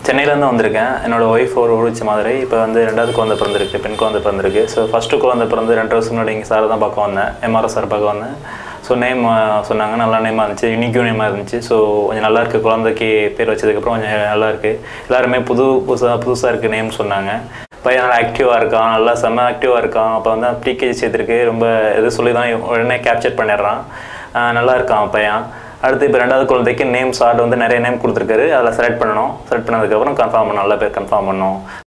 சென்னையிலேருந்து வந்திருக்கேன். என்னோடய ஒய்ஃப் ஊருச்சி மாதிரி. இப்போ வந்து 2வது குழந்தை பிறந்திருக்கு, பெண் குழந்தை பிறந்திருக்கு. ஸோ ஃபஸ்ட்டு குழந்தை பிறந்து 2 வருஷம் முன்னாடி இங்கே சார் தான் பார்க்க வந்தேன், எம்ஆர்எஸ் சார் பார்க்க வந்தேன். ஸோ நேம் சொன்னாங்க, நல்லா நேமாக இருந்துச்சு, யூனிக்யூ நேமாக இருந்துச்சு. ஸோ கொஞ்சம் நல்லாயிருக்கு, குழந்தைக்கு பேர் வச்சதுக்கப்புறம் கொஞ்சம் நல்லாயிருக்கு. எல்லாருமே புதுசாக இருக்குது நேம் சொன்னாங்க. பையன் நல்லா ஆக்டிவாக இருக்கான், நல்லா செம்ம ஆக்டிவாக இருக்கான். அப்போ வந்து ப்ரீகேஜி சேர்த்துருக்கு, ரொம்ப எது சொல்லி தான் உடனே கேப்சர் பண்ணிடுறான், நல்லா இருக்கான் பையன். அடுத்து இப்போ 2வது குழந்தைக்கு நேம் சார்ட் வந்து நிறைய நேம் கொடுத்துருக்காரு, அதில் செலக்ட் பண்ணணும். செலக்ட் பண்ணதுக்கப்புறம் கன்ஃபார்ம் பண்ணணும், நல்ல பேர் கன்ஃபார்ம் பண்ணணும்.